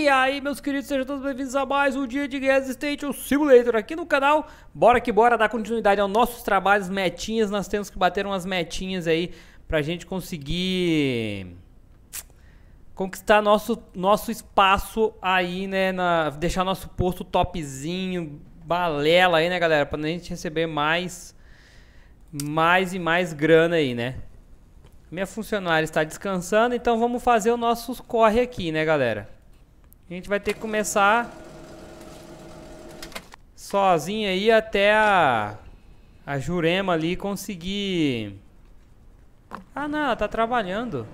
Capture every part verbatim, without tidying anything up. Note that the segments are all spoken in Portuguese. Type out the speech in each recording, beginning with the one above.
E aí, meus queridos, sejam todos bem-vindos a mais um dia de Gas Station Simulator aqui no canal. Bora que bora dar continuidade aos nossos trabalhos, metinhas. Nós temos que bater umas metinhas aí pra gente conseguir conquistar nosso, nosso espaço aí, né, na, deixar nosso posto topzinho, balela aí, né, galera, pra gente receber mais, mais e mais grana aí, né. Minha funcionária está descansando, então vamos fazer os nossos corre aqui, né, galera. A gente vai ter que começar sozinho aí até a, a Jurema ali conseguir... Ah, não, ela tá trabalhando.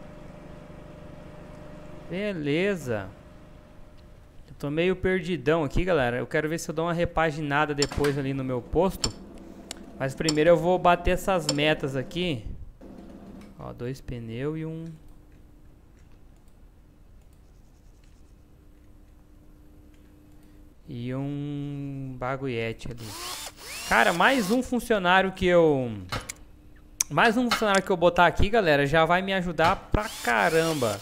Beleza. Eu tô meio perdidão aqui, galera. Eu quero ver se eu dou uma repaginada depois ali no meu posto. Mas primeiro eu vou bater essas metas aqui. Ó, dois pneus e um... E um baguete ali. Cara, mais um funcionário que eu... Mais um funcionário que eu botar aqui, galera, já vai me ajudar pra caramba.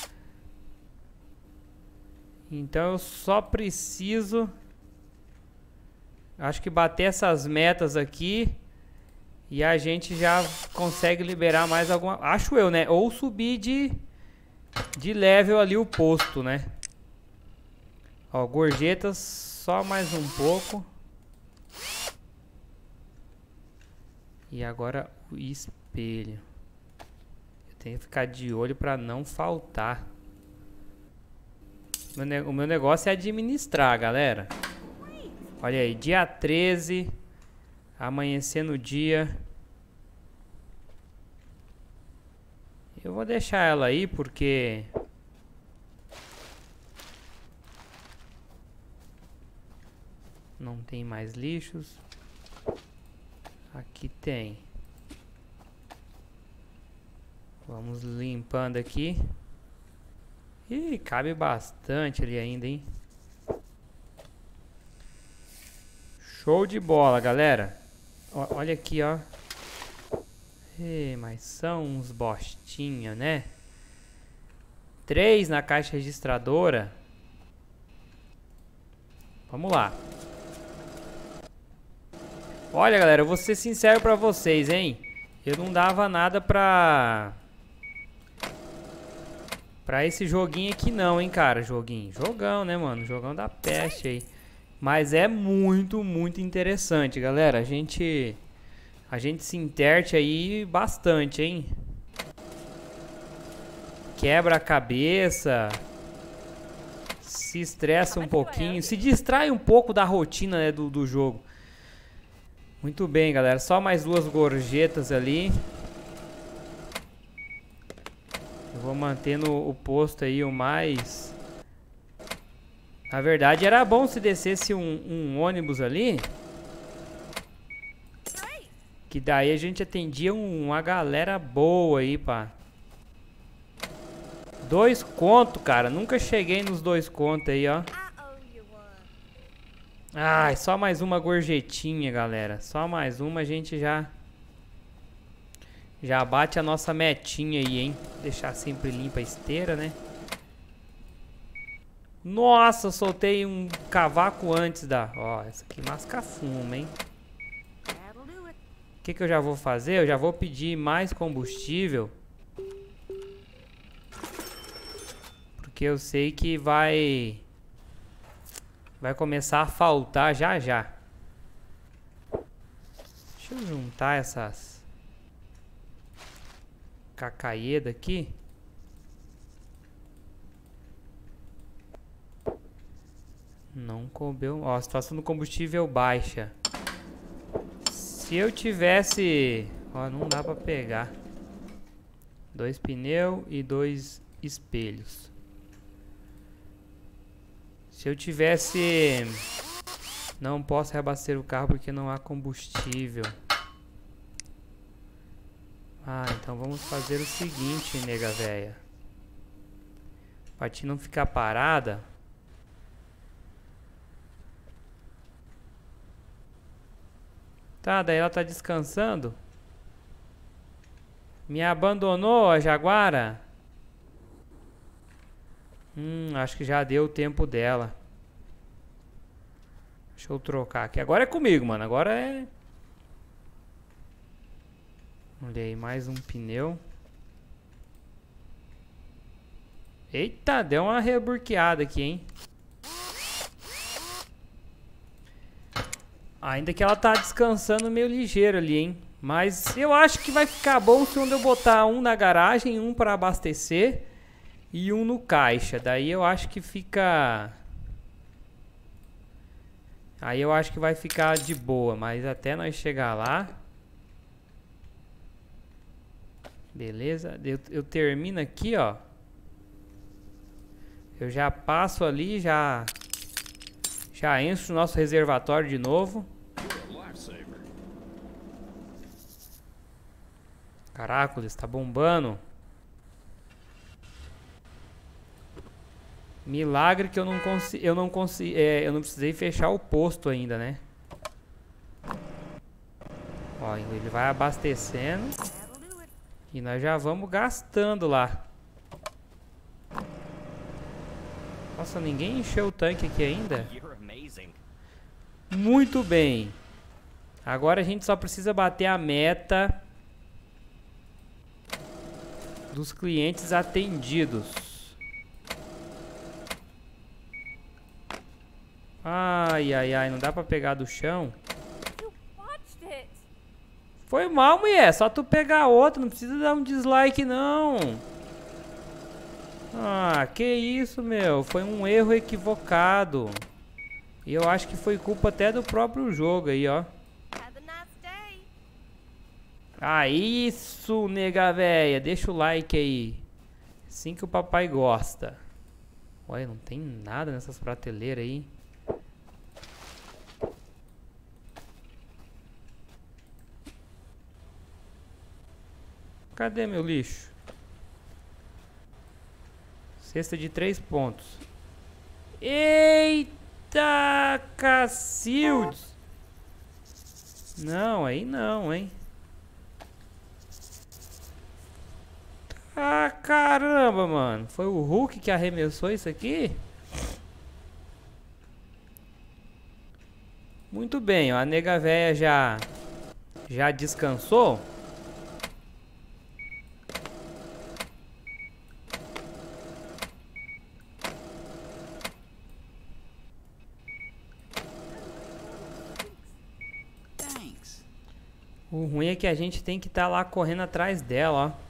Então eu só preciso... Acho que bater essas metas aqui... E a gente já consegue liberar mais alguma... Acho eu, né? Ou subir de... De level ali o posto, né? Ó, gorjetas, só mais um pouco. E agora o espelho. Eu tenho que ficar de olho pra não faltar. O meu negócio é administrar, galera. Olha aí, dia treze. Amanhecer no dia. Eu vou deixar ela aí porque... Não tem mais lixos. Aqui tem. Vamos limpando aqui. Ih, cabe bastante ali ainda, hein? Show de bola, galera. O- olha aqui, ó. Ih, mas são uns bostinha, né? Três na caixa registradora. Vamos lá. Olha, galera, eu vou ser sincero pra vocês, hein? Eu não dava nada pra... Pra esse joguinho aqui não, hein, cara. Joguinho. Jogão, né, mano? Jogão da peste aí. Mas é muito, muito interessante, galera. A gente... A gente se interte aí bastante, hein? Quebra a cabeça. Se estressa um pouquinho. Se distrai um pouco da rotina, né, do, do jogo. Muito bem, galera. Só mais duas gorjetas ali. Eu vou mantendo o posto aí o mais... Na verdade, era bom se descesse um, um ônibus ali. Que daí a gente atendia um, uma galera boa aí, pá. Dois conto, cara. Nunca cheguei nos dois contos aí, ó. Ai, só mais uma gorjetinha, galera. Só mais uma, a gente já... Já bate a nossa metinha aí, hein? Deixar sempre limpa a esteira, né? Nossa, soltei um cavaco antes da... Ó, essa aqui masca fumo, hein? O que que eu já vou fazer? Eu já vou pedir mais combustível. Porque eu sei que vai... Vai começar a faltar já já. Deixa eu juntar essas... Cacaeda aqui. Não coubeu. Ó, a situação do combustível baixa. Se eu tivesse... Ó, não dá pra pegar. Dois pneus e dois espelhos. Se eu tivesse... Não posso reabastecer o carro porque não há combustível. Ah, então vamos fazer o seguinte, nega véia. Pra ti não ficar parada... Tá, daí ela tá descansando. Me abandonou a Jaguara? Hum, acho que já deu o tempo dela. Deixa eu trocar aqui. Agora é comigo, mano. Agora é... Olha aí, mais um pneu. Eita, deu uma reburqueada aqui, hein? Ainda que ela tá descansando meio ligeiro ali, hein? Mas eu acho que vai ficar bom se eu botar um na garagem, um para abastecer e um no caixa. Daí eu acho que fica... Aí eu acho que vai ficar de boa, mas até nós chegar lá... Beleza, eu, eu termino aqui, ó. Eu já passo ali, já... Já encho o nosso reservatório de novo. Caracoles, tá bombando. Milagre que eu não consigo, eu não consigo, é, eu não precisei fechar o posto ainda, né? Ó, ele vai abastecendo e nós já vamos gastando lá. Nossa, ninguém encheu o tanque aqui ainda. Muito bem. Agora a gente só precisa bater a meta dos clientes atendidos. Ai, ai, ai, não dá pra pegar do chão. Foi mal, mulher. Só tu pegar outro, não precisa dar um dislike, não. Ah, que isso, meu. Foi um erro equivocado. E eu acho que foi culpa até do próprio jogo aí, ó. Ah, isso, nega véia. Deixa o like aí. Assim que o papai gosta. Olha, não tem nada nessas prateleiras aí. Cadê meu lixo? Cesta de três pontos. Eita, Cacildes! Não, aí não, hein? Ah, caramba, mano. Foi o Hulk que arremessou isso aqui? Muito bem, ó. A nega véia já, já descansou. O ruim é que a gente tem que estar tá lá correndo atrás dela, ó.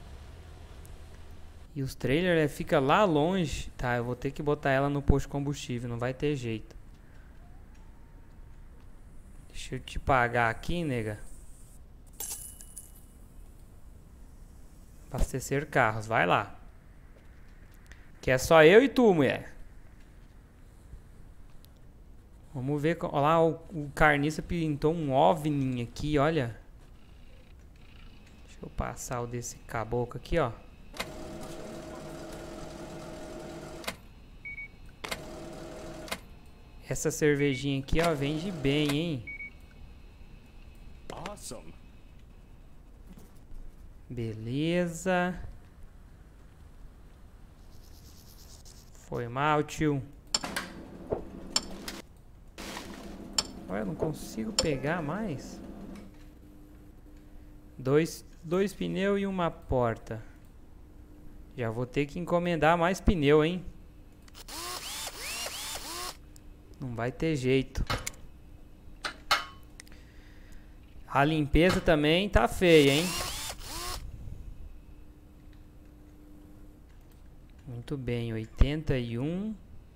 E os trailers fica lá longe. Tá, eu vou ter que botar ela no posto de combustível, não vai ter jeito. Deixa eu te pagar aqui, nega. Abastecer carros, vai lá. Que é só eu e tu, mulher. Vamos ver, olha lá, o, o carniça pintou um OVNI aqui, olha. Deixa eu passar o desse caboclo aqui, ó. Essa cervejinha aqui, ó, vende bem, hein? Awesome. Beleza. Foi mal, tio. Olha, eu não consigo pegar mais. Dois, dois pneus e uma porta. Já vou ter que encomendar mais pneu, hein? Não vai ter jeito. A limpeza também tá feia, hein? Muito bem, oitenta e um.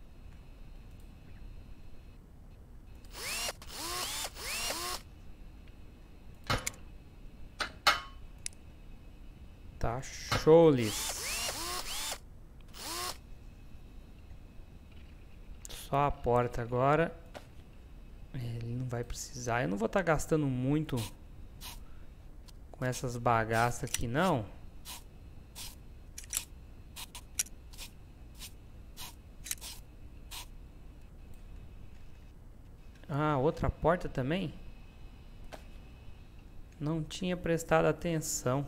Tá showless. Só a porta agora. Ele não vai precisar. Eu não vou estar tá gastando muito com essas bagaças aqui, não. Ah, outra porta também? Não tinha prestado atenção.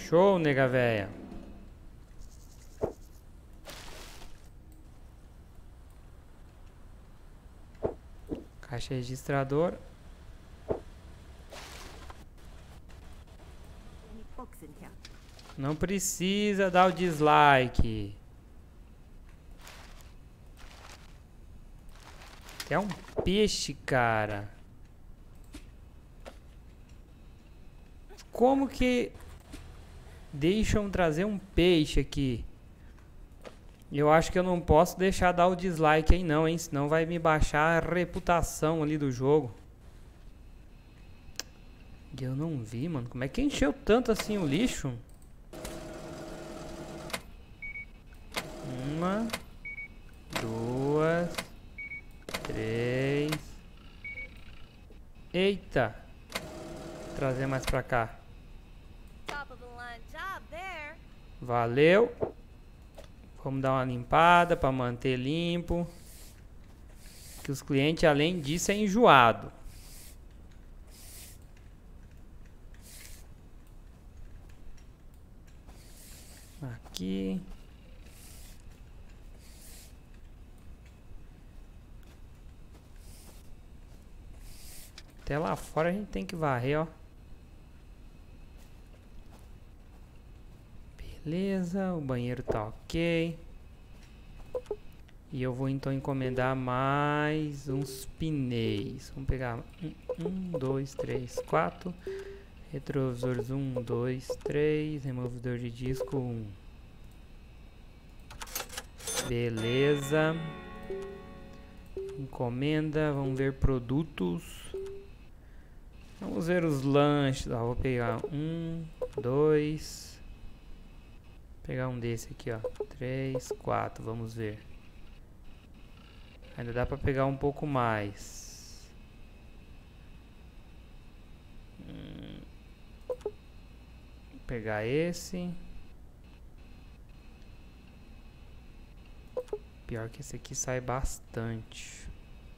Show, nega véia. Caixa registradora. Não precisa dar o dislike. É um peixe, cara. Como que deixam trazer um peixe aqui? Eu acho que eu não posso deixar dar o dislike aí não, hein? Senão vai me baixar a reputação ali do jogo. Eu não vi, mano. Como é que encheu tanto assim o lixo? Uma, duas, três. Eita! Vou trazer mais pra cá. Valeu. Vamos dar uma limpada para manter limpo. Que os clientes, além disso, é enjoado. Aqui. Até lá fora a gente tem que varrer, ó. Beleza, o banheiro tá ok. E eu vou então encomendar mais uns pneus. Vamos pegar um, um dois, três, quatro. Retrovisores um, dois, três. Removedor de disco um. Beleza. Encomenda, vamos ver produtos. Vamos ver os lanches. Ó, vou pegar um, dois. Vou pegar um desse aqui, ó. Três, quatro. Vamos ver. Ainda dá pra pegar um pouco mais. Hum. Vou pegar esse. Pior que esse aqui sai bastante.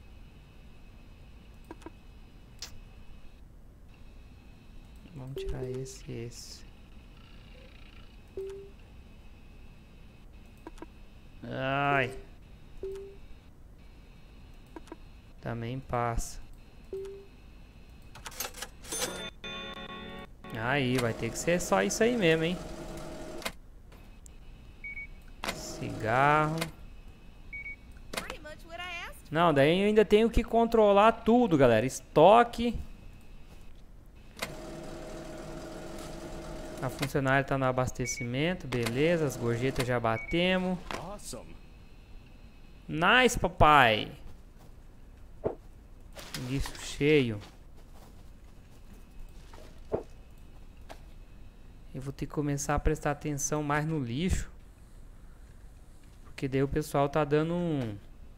Vamos tirar esse e esse. Ai. Também passa. Aí, vai ter que ser só isso aí mesmo, hein? Cigarro. Não, daí eu ainda tenho que controlar tudo, galera. Estoque. A funcionária tá no abastecimento, beleza. As gorjetas já batemos. Nice, papai. Lixo cheio. Eu vou ter que começar a prestar atenção mais no lixo. Porque daí o pessoal tá dando um...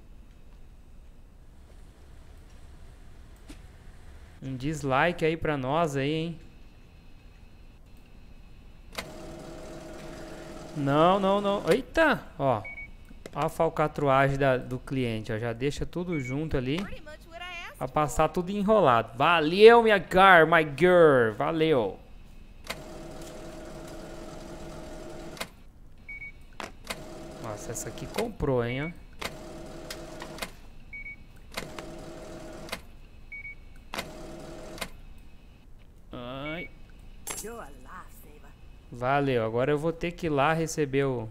Um dislike aí pra nós aí, hein? Não, não, não. Eita! Ó. Ó a falcatruagem da, do cliente, ó. Já deixa tudo junto ali. Pra passar tudo enrolado. Valeu, minha car, my girl. Valeu. Nossa, essa aqui comprou, hein, ó. Ai. Valeu, agora eu vou ter que ir lá receber o...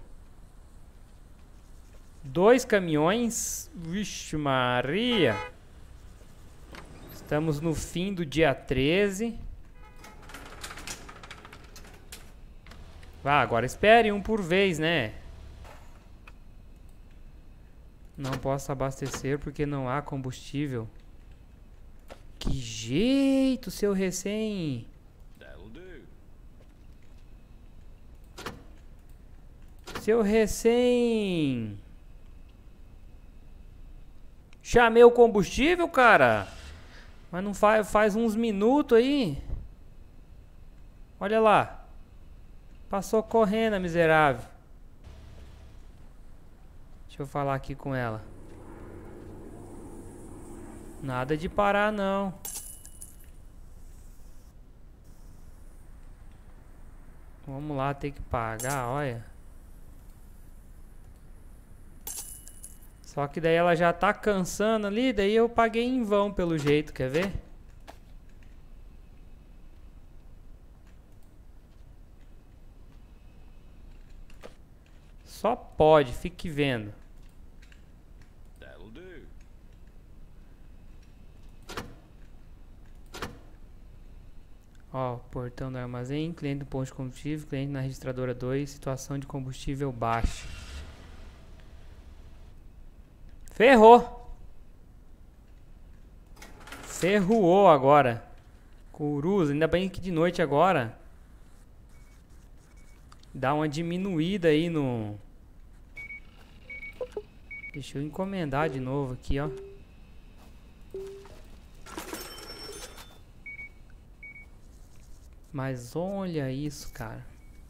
Dois caminhões. Vixe Maria. Estamos no fim do dia treze. Vá, agora espere um por vez, né? Não posso abastecer porque não há combustível. Que jeito, seu recém... Seu recém... Chamei o combustível, cara. Mas não faz, faz uns minutos aí. Olha lá. Passou correndo, a miserável. Deixa eu falar aqui com ela. Nada de parar, não. Vamos lá, ter que pagar, olha. Só que daí ela já tá cansando ali, daí eu paguei em vão pelo jeito, quer ver? Só pode, fique vendo. Ó, portão do armazém, cliente do ponto de combustível, cliente na registradora dois, situação de combustível baixa. Ferrou! Ferroou agora. Curuza, ainda bem que de noite agora. Dá uma diminuída aí no... Deixa eu encomendar de novo aqui, ó. Mas olha isso, cara.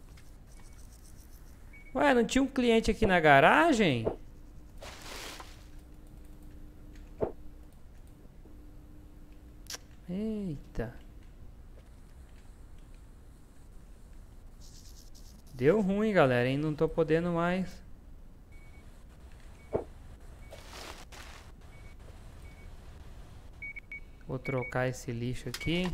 Ué, não tinha um cliente aqui na garagem? Eita. Deu ruim, galera, hein? Não tô podendo mais. Vou trocar esse lixo aqui.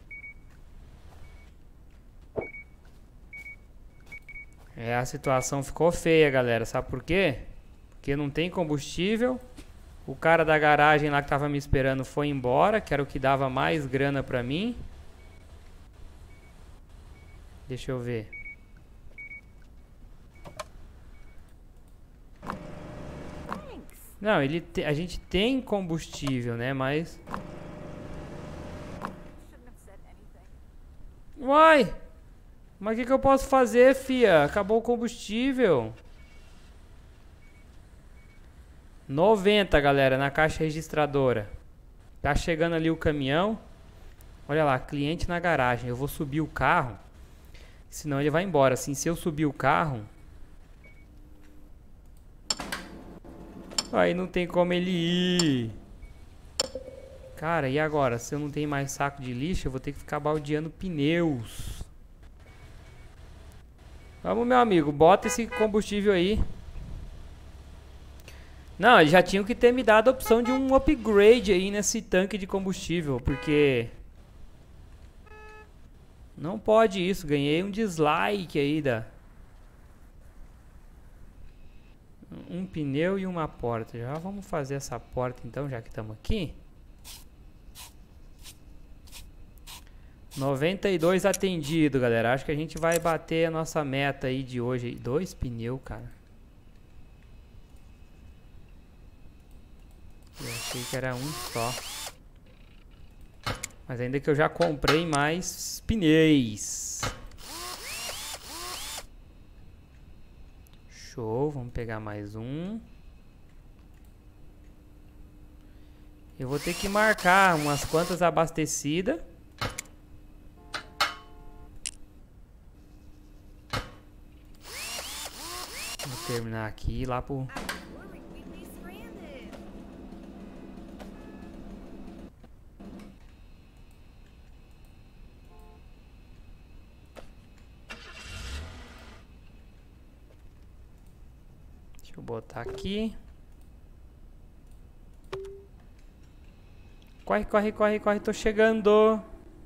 É, a situação ficou feia, galera. Sabe por quê? Porque não tem combustível. O cara da garagem lá que tava me esperando foi embora, que era o que dava mais grana pra mim. Deixa eu ver. Não, ele te, a gente tem combustível, né? Mas... Uai! Mas o que, que eu posso fazer, fia? Acabou o combustível. noventa, galera, na caixa registradora. Tá chegando ali o caminhão. Olha lá, cliente na garagem. Eu vou subir o carro. Senão ele vai embora. Assim, se eu subir o carro... Aí não tem como ele ir. Cara, e agora? Se eu não tenho mais saco de lixo, eu vou ter que ficar baldeando pneus. Vamos, meu amigo, bota esse combustível aí. Não, eles já tinham que ter me dado a opção de um upgrade aí nesse tanque de combustível, porque... Não pode isso, ganhei um dislike aí da... Um pneu e uma porta. Já vamos fazer essa porta então, já que estamos aqui. noventa e dois atendido, galera. Acho que a gente vai bater a nossa meta aí de hoje. Dois pneus, cara. Eu achei que era um só. Mas ainda que eu já comprei mais pneus. Show, vamos pegar mais um. Eu vou ter que marcar umas quantas abastecidas. Vou terminar aqui e lá pro... Deixa eu botar aqui. Corre, corre, corre, corre, tô chegando.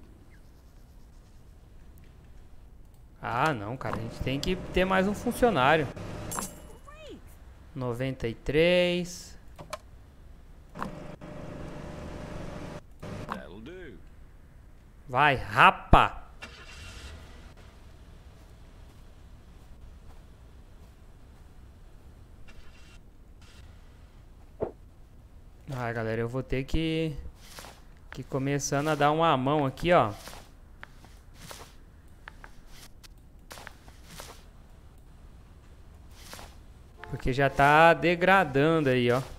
Ah, não, cara, a gente tem que ter mais um funcionário. noventa e três. Vai, rapa. Ah, galera, eu vou ter que, que começando a dar uma mão aqui, ó. Porque já tá degradando aí, ó.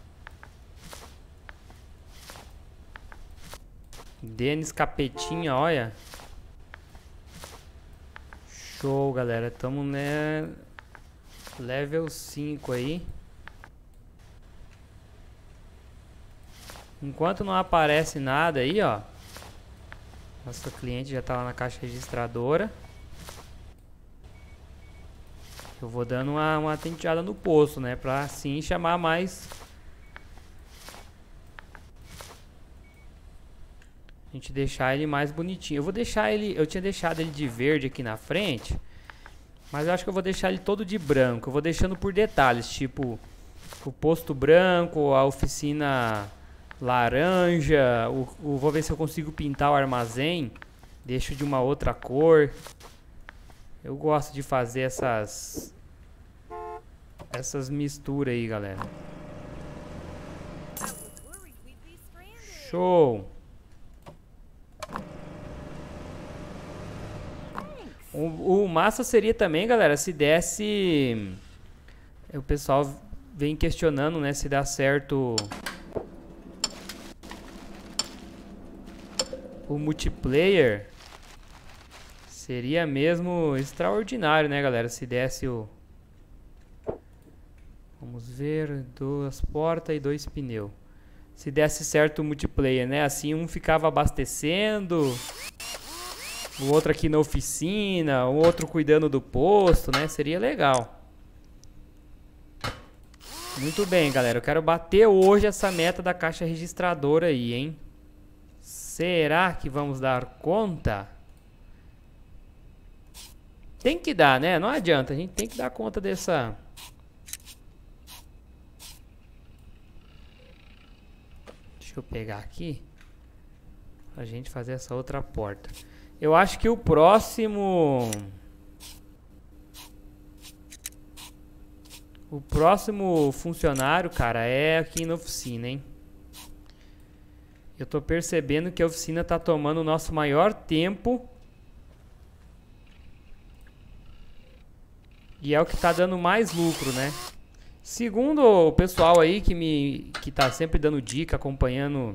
Denis Capetinha, olha. Show, galera. Tamo né level cinco aí. Enquanto não aparece nada aí, ó. Nossa cliente já tá lá na caixa registradora. Eu vou dando uma, uma tenteada no poço, né? Pra assim chamar mais... A gente deixar ele mais bonitinho. Eu vou deixar ele... Eu tinha deixado ele de verde aqui na frente. Mas eu acho que eu vou deixar ele todo de branco. Eu vou deixando por detalhes. Tipo, o posto branco, a oficina laranja. O, o, vou ver se eu consigo pintar o armazém. Deixo de uma outra cor. Eu gosto de fazer essas... Essas misturas aí, galera. Show! O, o massa seria também, galera, se desse... O pessoal vem questionando, né, se dá certo o multiplayer. Seria mesmo extraordinário, né, galera, se desse o... Vamos ver, duas portas e dois pneus. Se desse certo o multiplayer, né, assim um ficava abastecendo... O outro aqui na oficina, o outro cuidando do posto, né? Seria legal. Muito bem, galera. Eu quero bater hoje essa meta da caixa registradora aí, hein? Será que vamos dar conta? Tem que dar, né? Não adianta. A gente tem que dar conta dessa... Deixa eu pegar aqui. Pra gente fazer essa outra porta. Eu acho que o próximo... O próximo funcionário, cara, é aqui na oficina, hein? Eu tô percebendo que a oficina tá tomando o nosso maior tempo. E é o que tá dando mais lucro, né? Segundo o pessoal aí que me que tá sempre dando dica, acompanhando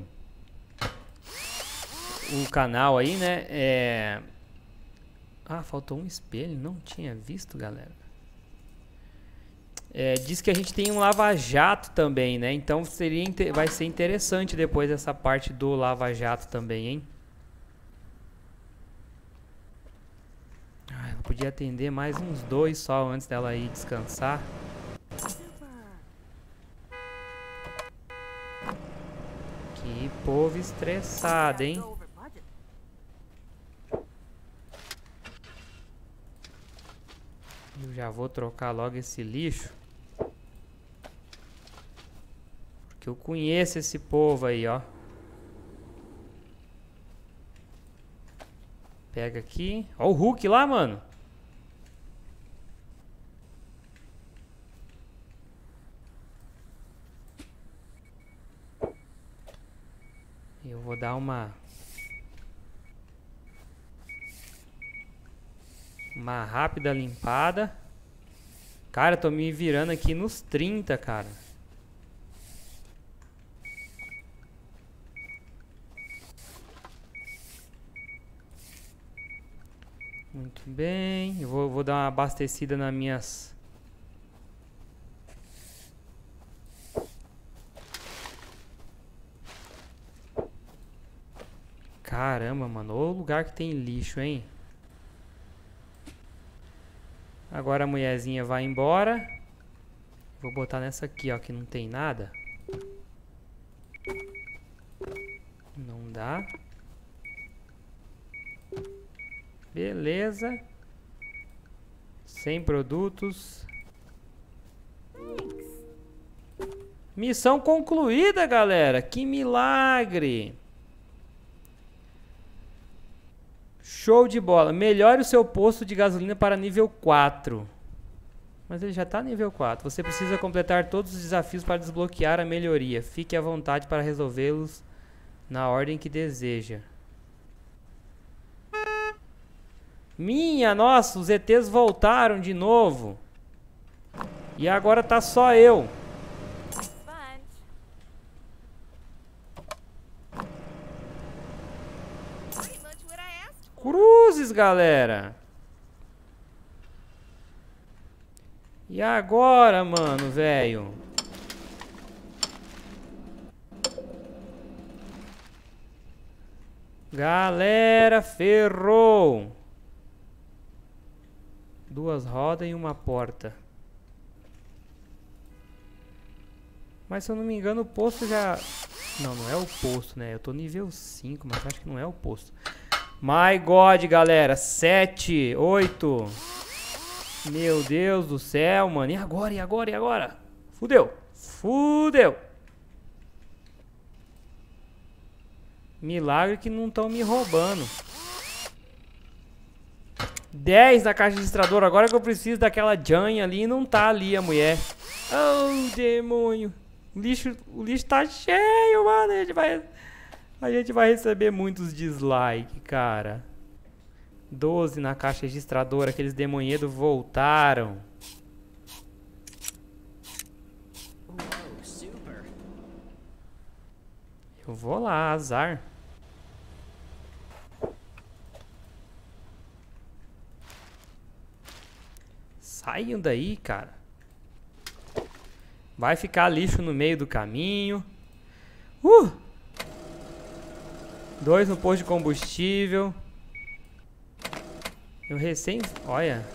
o canal aí, né? É... Ah, faltou um espelho. Não tinha visto, galera. É, diz que a gente tem um lava-jato também, né? Então seria, vai ser interessante depois essa parte do lava-jato também, hein? Ah, eu podia atender mais uns dois só antes dela ir descansar. Que povo estressado, hein? Eu já vou trocar logo esse lixo. Porque eu conheço esse povo aí, ó. Pega aqui. Ó o Hulk lá, mano. Eu vou dar uma... Uma rápida limpada. Cara, tô me virando aqui nos trinta, cara. Muito bem. Eu vou, vou dar uma abastecida nas minhas... Caramba, mano. Ô lugar que tem lixo, hein? Agora a mulherzinha vai embora. Vou botar nessa aqui, ó, que não tem nada. Não dá. Beleza. cem produtos. Missão concluída, galera. Que milagre. Show de bola. Melhore o seu posto de gasolina para nível quatro. Mas ele já está nível quatro. Você precisa completar todos os desafios para desbloquear a melhoria. Fique à vontade para resolvê-los na ordem que deseja. Minha nossa, os E Tês voltaram de novo. E agora tá só eu. Cruzes, galera. E agora, mano, velho? Galera, ferrou. Duas rodas e uma porta. Mas se eu não me engano o posto já... Não, não é o posto, né? Eu tô nível cinco, mas acho que não é o posto. My God, galera. sete, oito. Meu Deus do céu, mano. E agora, e agora, e agora? Fudeu. Fudeu. Milagre que não estão me roubando. dez na caixa registradora. Agora que eu preciso daquela Jane ali e não tá ali a mulher. Oh, demônio. O lixo, o lixo tá cheio, mano. A gente vai, a gente vai receber muitos dislikes, cara. doze na caixa registradora. Aqueles demonhedos voltaram. Eu vou lá, azar. Saiam daí, cara. Vai ficar lixo no meio do caminho. Uh! Dois no posto de combustível. Eu recém... Olha.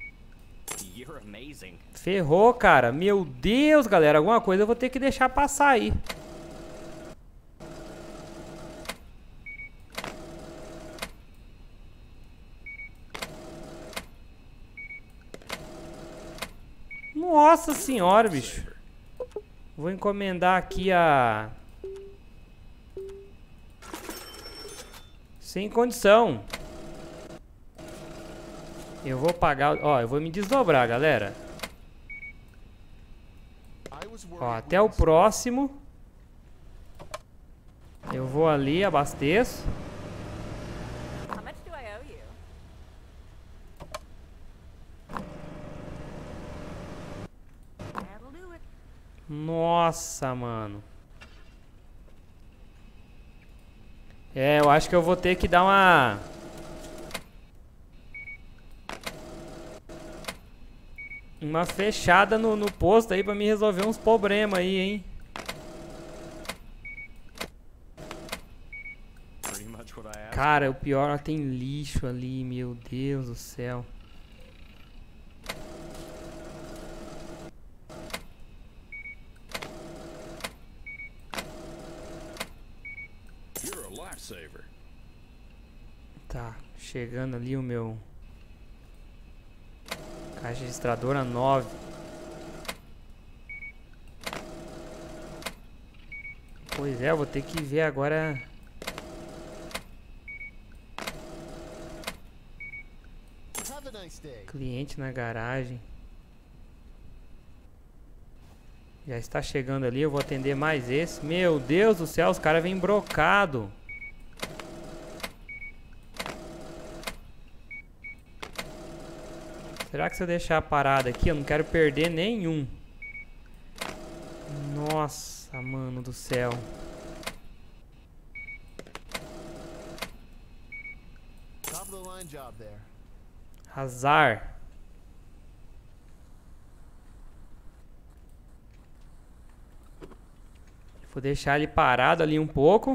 Ferrou, cara. Meu Deus, galera. Alguma coisa eu vou ter que deixar passar aí. Nossa senhora, bicho. Vou encomendar aqui a... Sem condição. Eu vou pagar... Ó, eu vou me desdobrar, galera. Ó, até o próximo. Eu vou ali, abasteço. Nossa, mano. É, eu acho que eu vou ter que dar uma... Uma fechada no, no posto aí pra me resolver uns problemas aí, hein. Cara, o pior, ó, tem lixo ali, meu Deus do céu. Tá, chegando ali o meu... Caixa registradora nove. Pois é, eu vou ter que ver agora... Cliente na garagem. Já está chegando ali, eu vou atender mais esse. Meu Deus do céu, os caras vêm brocado. Será que se eu deixar a parada aqui, eu não quero perder nenhum. Nossa, mano do céu. Azar. Vou deixar ele parado ali um pouco.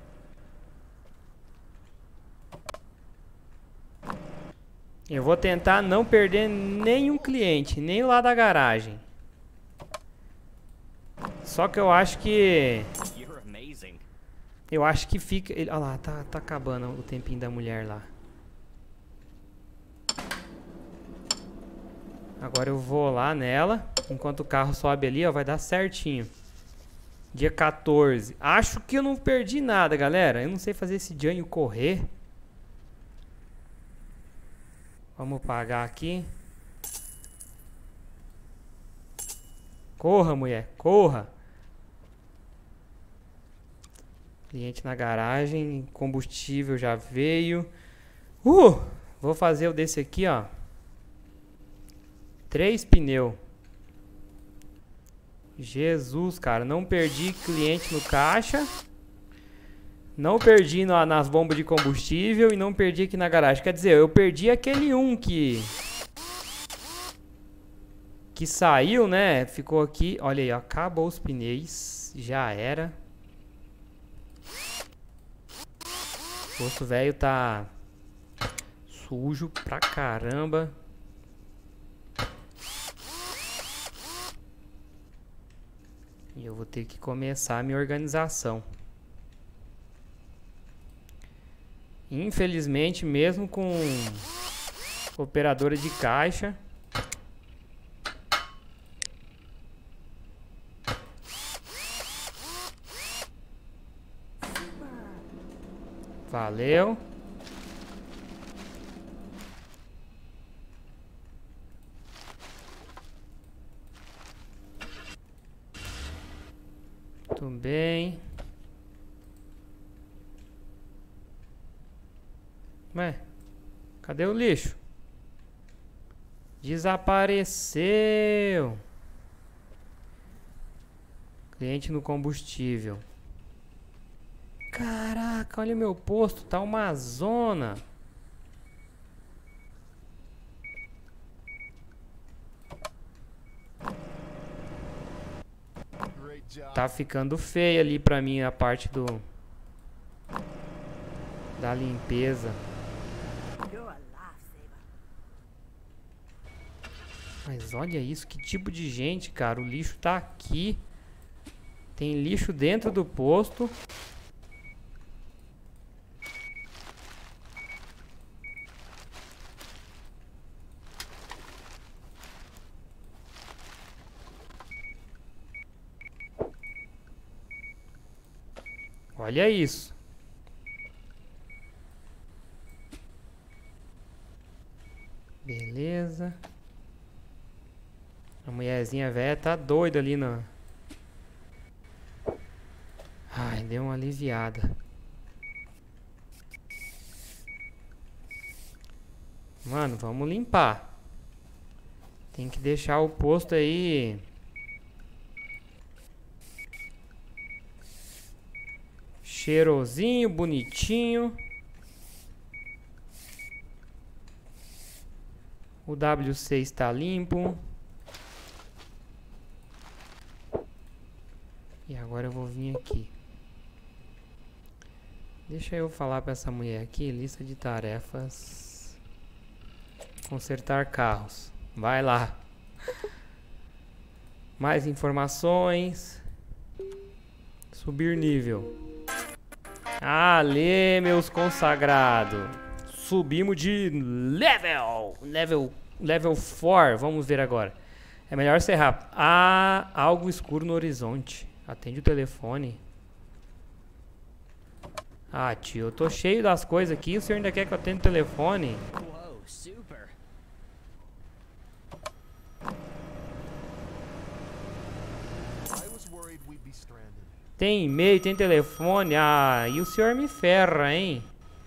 Eu vou tentar não perder nenhum cliente, nem lá da garagem. Só que eu acho que... Eu acho que fica... Olha lá, tá, tá acabando o tempinho da mulher lá. Agora eu vou lá nela. Enquanto o carro sobe ali, ó, vai dar certinho. Dia quatorze. Acho que eu não perdi nada, galera. Eu não sei fazer esse Janho correr. Vamos pagar aqui. Corra, mulher, corra. Cliente na garagem. Combustível já veio. Uh! Vou fazer o desse aqui, ó. Três pneus. Jesus, cara. Não perdi cliente no caixa. Não perdi na, nas bombas de combustível. E não perdi aqui na garagem. Quer dizer, eu perdi aquele um que... Que saiu, né? Ficou aqui. Olha aí, ó. Acabou os pneus. Já era. O posto velho tá... sujo pra caramba. E eu vou ter que começar a minha organização. Infelizmente, mesmo com operadora de caixa, valeu. Tudo bem. Ué, cadê o lixo? Desapareceu. Cliente no combustível. Caraca, olha o meu posto, tá uma zona. Tá ficando feio ali pra mim a parte do da limpeza. Mas olha isso, que tipo de gente, cara. O lixo tá aqui. Tem lixo dentro do posto. Olha isso. Beleza. A mulherzinha velha tá doida ali na... Ai, deu uma aliviada. Mano, vamos limpar. Tem que deixar o posto aí... cheirosinho, bonitinho. O W C está limpo. E agora eu vou vir aqui. Deixa eu falar para essa mulher aqui. Lista de tarefas. Consertar carros. Vai lá. Mais informações. Subir nível. Ale, meus consagrados. Subimos de level. Level, level quatro. Vamos ver agora. É melhor ser rápido. Ah, algo escuro no horizonte. Atende o telefone. Ah, tio, eu tô cheio das coisas aqui. O senhor ainda quer que eu atenda o telefone? Whoa, super. Tem e-mail, tem telefone. Ah, e o senhor me ferra, hein?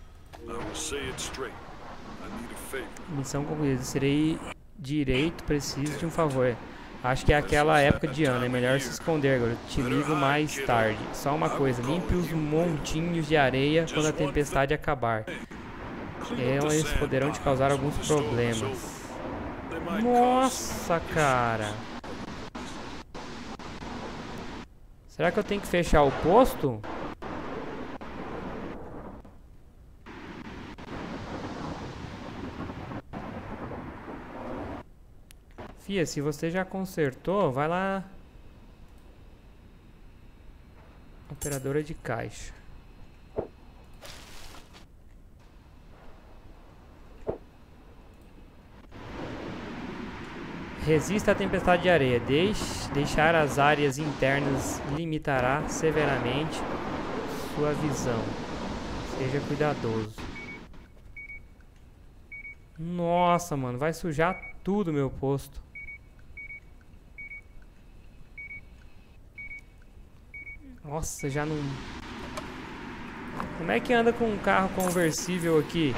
Missão concluída. Serei direito, preciso de um favor. Acho que é aquela época de ano. É melhor se esconder agora. Te ligo mais tarde. Só uma coisa. Limpe os montinhos de areia quando a tempestade acabar. Elas poderão te causar alguns problemas. Nossa, cara. Será que eu tenho que fechar o posto? Fia, se você já consertou, vai lá. Operadora de caixa. Resista à tempestade de areia. Deixe, deixar as áreas internas limitará severamente sua visão. Seja cuidadoso. Nossa, mano. Vai sujar tudo meu posto. Nossa, já não... Como é que anda com um carro conversível aqui?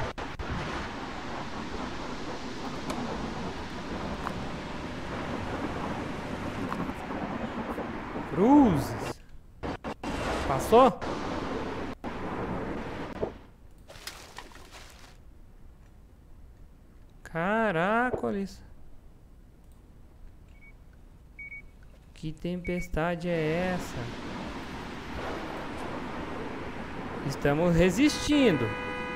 Cruzes. Passou? Caraca, olha isso. Que tempestade é essa? Estamos resistindo.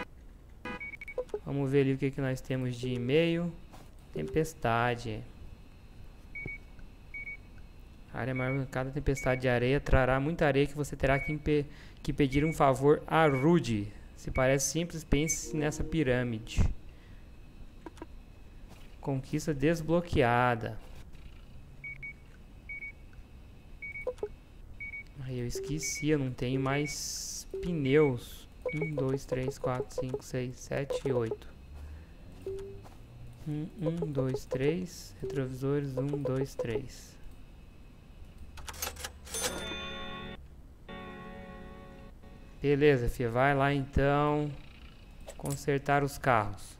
Vamos ver ali o que, que nós temos de e-mail. Tempestade. área maior, cada tempestade de areia trará muita areia que você terá que, impe que pedir um favor a Rudy. Se parece simples, pense nessa pirâmide. Conquista desbloqueada. Aí eu esqueci, eu não tenho mais pneus. Um, dois, três, quatro, cinco, seis, sete e oito. Um, um, dois, três. Retrovisores, um, dois, três. Beleza, filha. Vai lá então consertar os carros.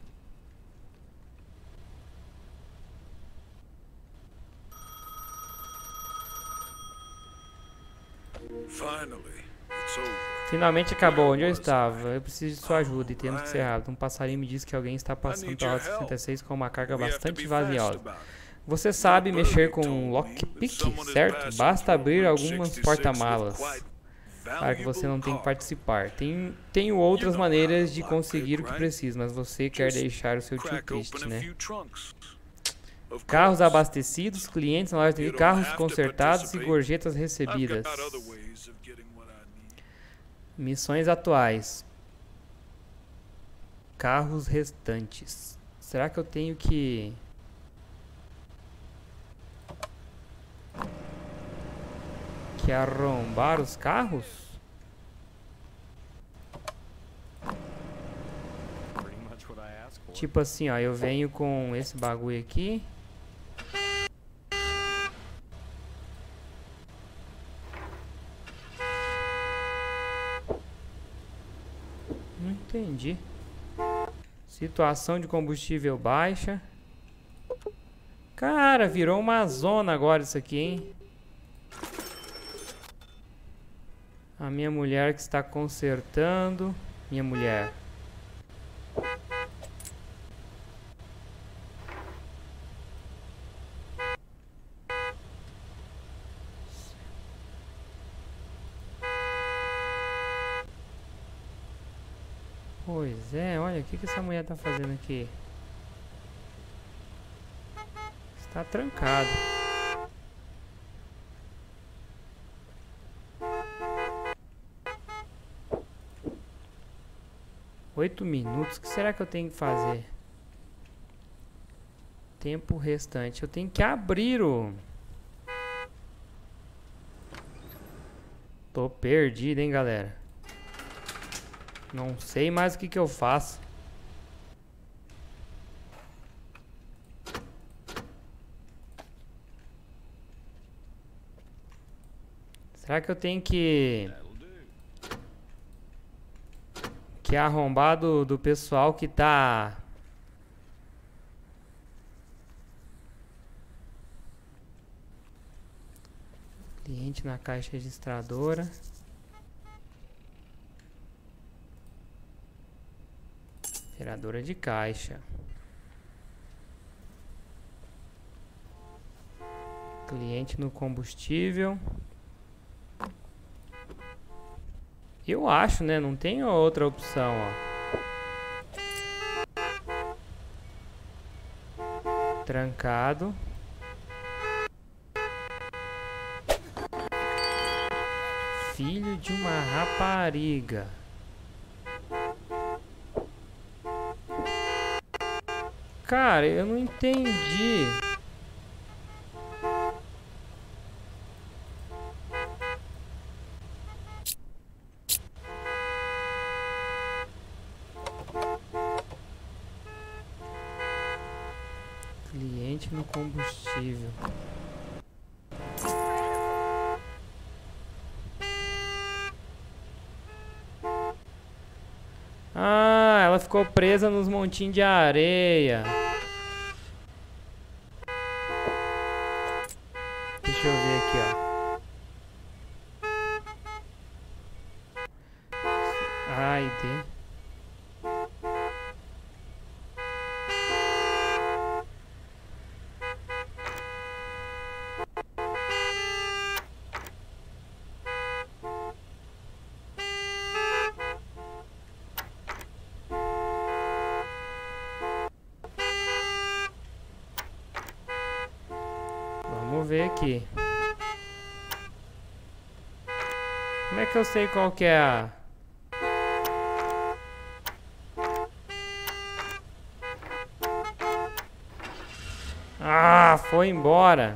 Finalmente acabou. Onde eu estava? Eu preciso de sua ajuda e temos que ser rápido. Um passarinho me disse que alguém está passando pela Rota sessenta e seis com uma carga bastante valiosa. Você sabe mexer com um lockpick, certo? Basta abrir algumas porta-malas. Claro que você não tem que participar. Tem, tenho outras maneiras de conseguir o que precisa, mas você quer deixar o seu tio triste, né? Carros abastecidos, clientes na loja de carros consertados e gorjetas recebidas. Missões atuais. Carros restantes. Será que eu tenho que... que arrombar os carros? Tipo assim, ó, eu venho com esse bagulho aqui. Não entendi. Situação de combustível baixa. Cara, virou uma zona agora isso aqui, hein? A minha mulher que está consertando. Minha mulher. Pois é, olha, o que, que essa mulher tá fazendo aqui? Está trancado. Oito minutos, o que será que eu tenho que fazer? Tempo restante, eu tenho que abrir o... Tô perdido, hein, galera? Não sei mais o que que eu faço. Será que eu tenho que... que arrombar do, do pessoal que tá... Cliente na caixa registradora. Geradora de caixa. Cliente no combustível. Eu acho, né? Não tem outra opção, ó. Trancado. Filho de uma rapariga. Cara, eu não entendi. Cliente no combustível. Ah, ela ficou presa nos montinhos de areia. Deixa eu ver aqui, ó. A e D. Vamos ver aqui. Como é que eu sei qual que é a... Ah, foi embora.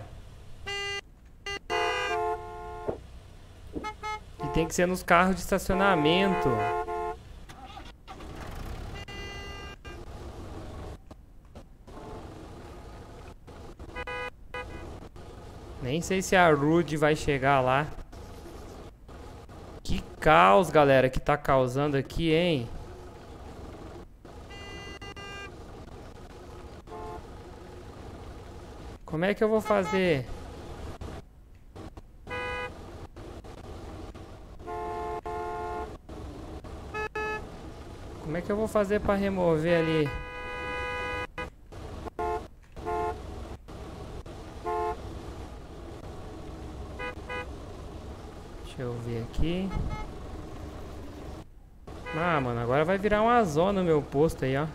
E tem que ser nos carros de estacionamento. Nem sei se a Rude vai chegar lá. Que caos, galera, que tá causando aqui, hein? Como é que eu vou fazer? Como é que eu vou fazer pra remover ali? Deixa eu ver aqui. Ah, mano, agora vai virar uma zona o meu posto aí, ó.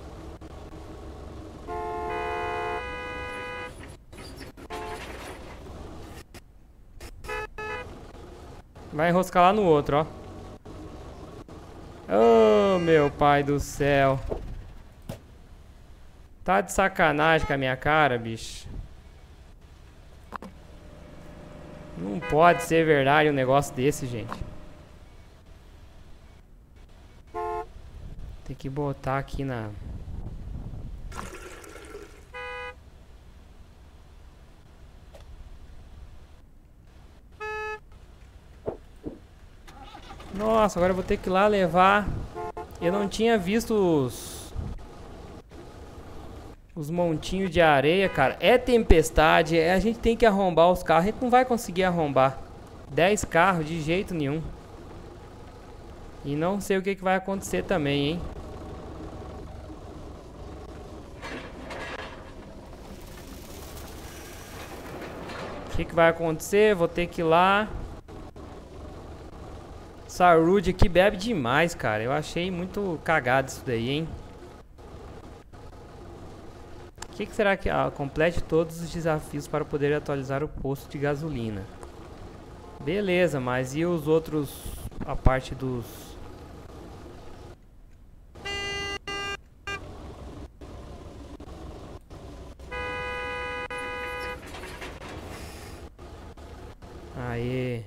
Vai enroscar lá no outro, ó. Oh, meu pai do céu. Tá de sacanagem com a minha cara, bicho. Não pode ser verdade um negócio desse, gente. Tem que botar aqui na... Nossa, agora eu vou ter que ir lá levar. Eu não tinha visto os... Os montinhos de areia, cara. É tempestade, é, a gente tem que arrombar os carros. A gente não vai conseguir arrombar dez carros de jeito nenhum. E não sei o que, que vai acontecer também, hein. O que, que vai acontecer? Vou ter que ir lá. Essa Rude aqui bebe demais, cara. Eu achei muito cagado isso daí, hein. O que, que será que... Ah, complete todos os desafios para poder atualizar o posto de gasolina. Beleza, mas e os outros... A parte dos... Aê.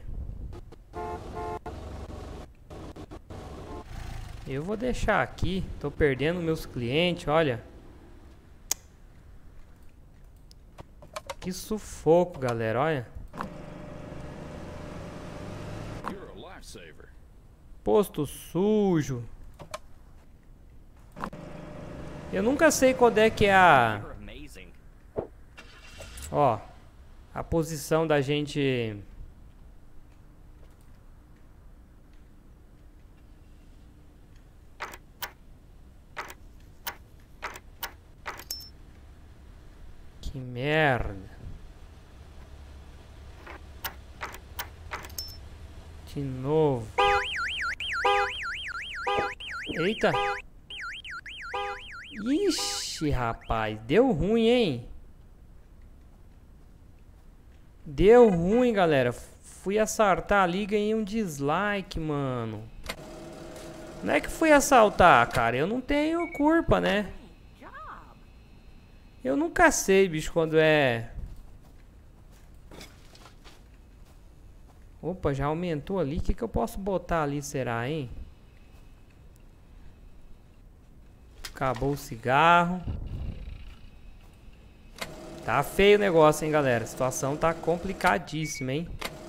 Eu vou deixar aqui. Tô perdendo meus clientes, olha. Que sufoco, galera, olha. Posto sujo. Eu nunca sei qual é que é a... Ó, a posição da gente... Que merda. De novo. Eita. Ixi, rapaz. Deu ruim, hein? Deu ruim, galera. Fui assaltar ali e ganhei um dislike, mano. Não é que fui assaltar, cara. Eu não tenho culpa, né? Eu nunca sei, bicho, quando é... Opa, já aumentou ali. O que, que eu posso botar ali, será, hein? Acabou o cigarro. Tá feio o negócio, hein, galera. A situação tá complicadíssima, hein?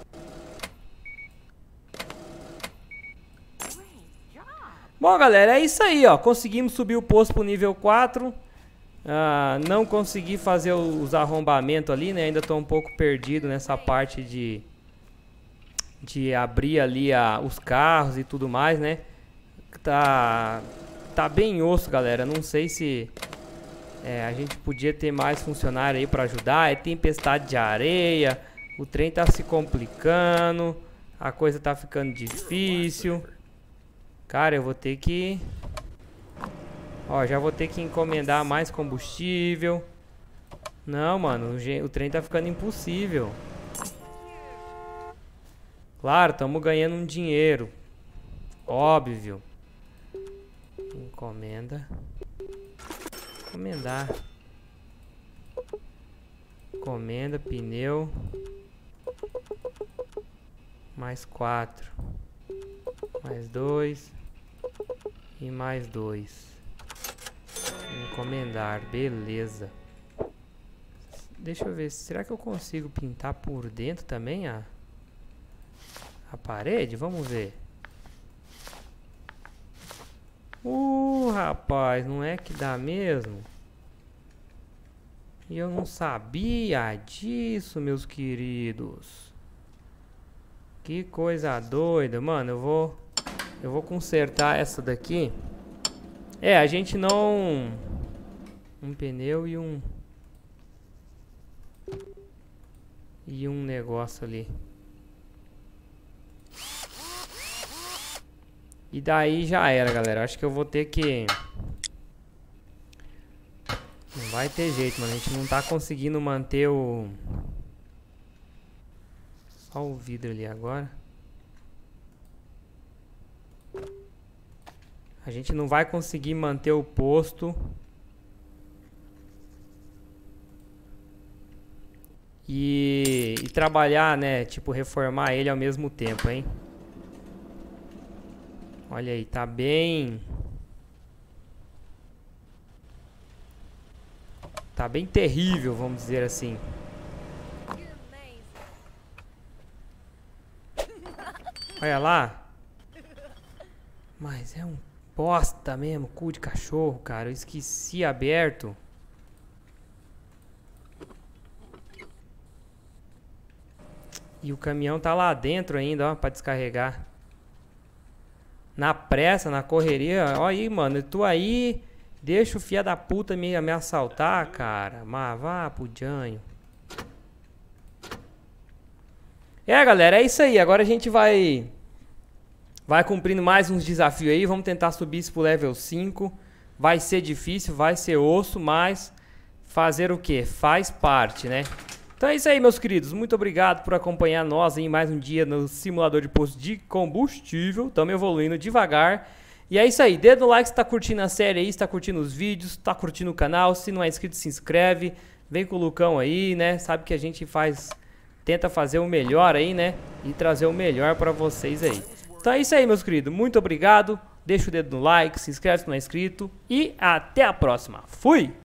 Bom, galera, é isso aí, ó. Conseguimos subir o posto pro nível quatro. Ah, não consegui fazer os arrombamentos ali, né? Ainda tô um pouco perdido nessa parte de... De abrir ali a, os carros e tudo mais, né? Tá... Tá bem osso, galera. Não sei se... É, a gente podia ter mais funcionário aí pra ajudar. É tempestade de areia. O trem tá se complicando. A coisa tá ficando difícil. Cara, eu vou ter que... Ó, já vou ter que encomendar mais combustível. Não, mano, o, o trem tá ficando impossível. Claro, estamos ganhando um dinheiro. Óbvio. Encomenda. Encomendar. Encomenda, pneu. Mais quatro. Mais dois. E mais dois. Encomendar, beleza. Deixa eu ver, será que eu consigo pintar por dentro também a, a parede? Vamos ver. Uh, rapaz, não é que dá mesmo? E eu não sabia disso, meus queridos. Que coisa doida, mano. Eu vou, eu vou consertar essa daqui. É, a gente não... Um pneu e um... E um negócio ali. E daí já era, galera. Acho que eu vou ter que... Não vai ter jeito, mano. A gente não tá conseguindo manter o... Só o vidro ali agora. A gente não vai conseguir manter o posto. E, e trabalhar, né? Tipo, reformar ele ao mesmo tempo, hein? Olha aí, tá bem... Tá bem terrível, vamos dizer assim. Olha lá. Mas é um bosta mesmo, cu de cachorro, cara. Eu esqueci aberto. E o caminhão tá lá dentro ainda, ó, pra descarregar. Na pressa, na correria. Ó aí, mano, eu tô aí... Deixa o filho da puta me, me assaltar, cara. Mas vá pro janho. É, galera, é isso aí. Agora a gente vai... Vai cumprindo mais uns desafios aí. Vamos tentar subir isso pro level cinco. Vai ser difícil, vai ser osso, mas... Fazer o quê? Faz parte, né? Então é isso aí, meus queridos. Muito obrigado por acompanhar nós em mais um dia no simulador de posto de combustível. Estamos evoluindo devagar. E é isso aí, dedo no like se tá curtindo a série aí, se tá curtindo os vídeos, tá curtindo o canal. Se não é inscrito, se inscreve. Vem com o Lucão aí, né? Sabe que a gente faz, tenta fazer o melhor aí, né? E trazer o melhor pra vocês aí. Então é isso aí, meus queridos. Muito obrigado. Deixa o dedo no like, se inscreve se não é inscrito. E até a próxima. Fui!